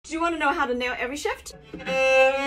Do you want to know how to nail every shift?